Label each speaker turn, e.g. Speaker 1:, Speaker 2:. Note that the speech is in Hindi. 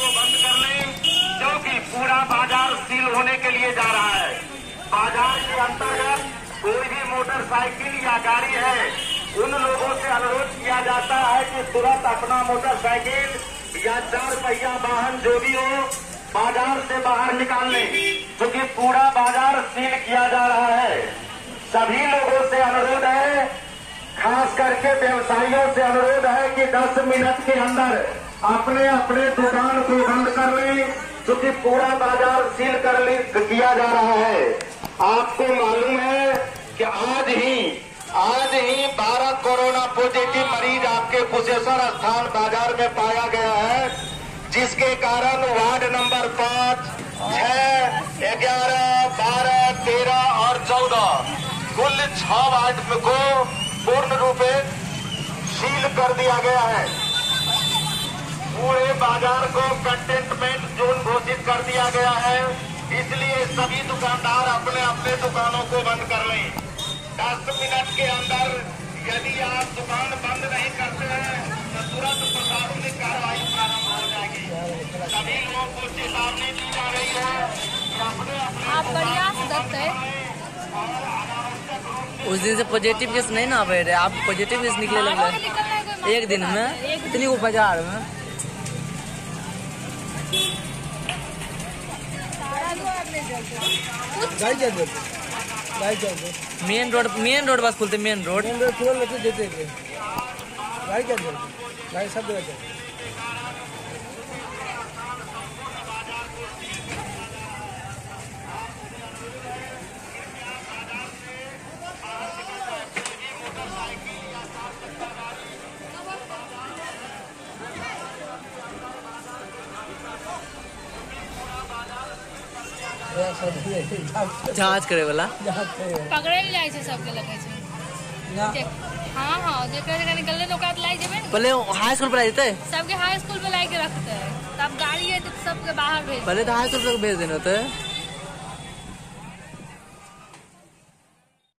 Speaker 1: को बंद कर लें, क्योंकि पूरा बाजार सील होने के लिए जा रहा है। बाजार के अंतर्गत कोई भी मोटरसाइकिल या गाड़ी है, उन लोगों से अनुरोध किया जाता है कि तुरंत अपना मोटरसाइकिल या 4 पहिया वाहन जो भी हो बाजार से बाहर निकाल लें, क्योंकि पूरा बाजार सील किया जा रहा है। सभी लोगों से अनुरोध है, खास करके व्यवसायियों से अनुरोध है कि 10 मिनट के अंदर अपने अपने दुकान को बंद कर लें, क्योंकि पूरा बाजार सील किया जा रहा है। आपको मालूम है कि आज ही 12 कोरोना पॉजिटिव मरीज आपके कुशेश्वर स्थान बाजार में पाया गया है, जिसके कारण वार्ड नंबर 5, 6, 11, 12, 13 और 14 कुल 6 वार्ड को पूर्ण रूप से सील कर दिया गया है। पूरे बाजार को कंटेनमेंट जोन घोषित कर दिया गया है, इसलिए सभी दुकानदार अपने अपने दुकानों को बंद कर लें। 10 मिनट के अंदर यदि आप दुकान बंद नहीं करते हैं तो तुरंत प्रशासनिक कार्रवाई प्रारंभ हो जाएगी। सभी लोगों को चेतावनी दी जा रही है कि अपने अपने
Speaker 2: उस दिन से पॉजिटिव केस नहीं ना रहे, आप पॉजिटिव केस निकले लगे एक दिन में इतनी को बाजार में। मेन रोड बस खुलते, मेन रोड
Speaker 3: देते गाड़ी क्या गाड़ी सब जगह
Speaker 2: जांच करे वाला
Speaker 4: पकड़े ले जाए छै, सबके लगे छै। हाँ जेकरा जगह निकलले तो ओकरा लाई जेबे।
Speaker 2: पहले हाई स्कूल पर आते,
Speaker 4: सबके हाई स्कूल पे लाई के रखते, तब गाड़ी है तो सबके बाहर भेज।
Speaker 2: पहले तो हाई स्कूल तक भेज देना होता है।